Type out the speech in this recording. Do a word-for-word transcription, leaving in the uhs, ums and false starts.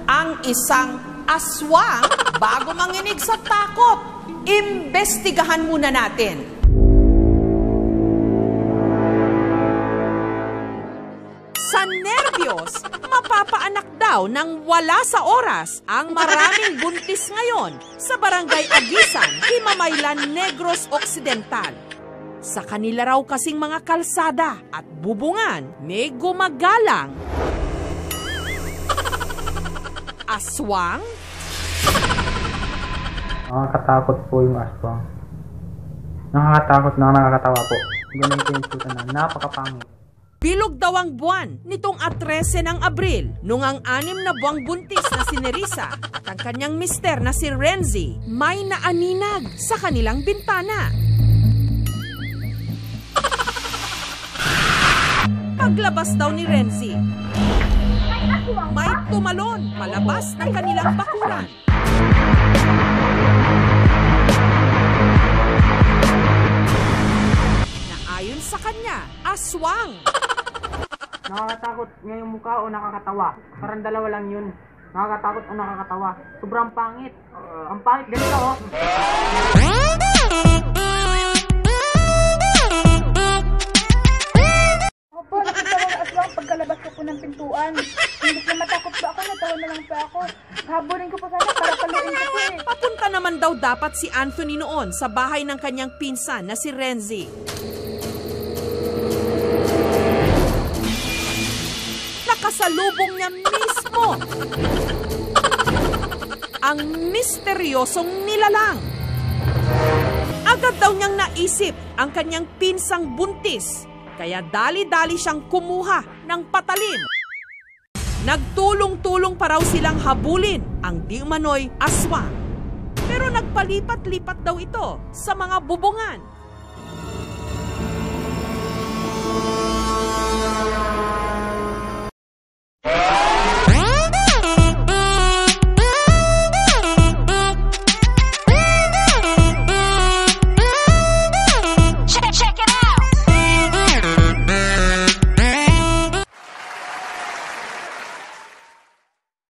ang isang aswang bago manginig sa takot. Imbestigahan muna natin. Sa nerbiyos, mapapaanak daw ng wala sa oras ang maraming buntis ngayon sa Barangay Agisan, Himamaylan, Negros Occidental. Sa kanila raw kasing mga kalsada at bubungan, may gumagalang aswang? Nakakatakot po yung aswang. Nakakatakot na nakakatawa po. Ganun po yung tuta na napakapangit. Bilog daw ang buwan nitong atrese ng Abril nung ang anim na buwang buntis na si Nerissa at ang kanyang mister na si Renzi may naaninag sa kanilang bintana. Paglabas daw ni Renzi, may tumalon palabas ng kanilang bakuran. Na ayon sa kanya, aswang. Nakakatakot nga yung mukha o nakakatawa? Parang dalawa lang yun. Nakakatakot o nakakatawa? Sobrang pangit. Uh, ang pangit ganito oh. Opo, nakatawa na aswang pagkalabas ko po ng pintuan. Hindi na matakot ba ako? Natawa na lang pa ako. Habulin ko po sana para paluin ko po eh. Papunta naman daw dapat si Anthony noon sa bahay ng kanyang pinsan na si Renzi. Nakasalubong niya mismo ang misteryosong nilalang. Agad daw niyang naisip ang kanyang pinsang buntis, kaya dali-dali siyang kumuha ng patalim. Nagtulong-tulong pa raw silang habulin ang di umano'y aswang. Pero nagpalipat-lipat daw ito sa mga bubungan.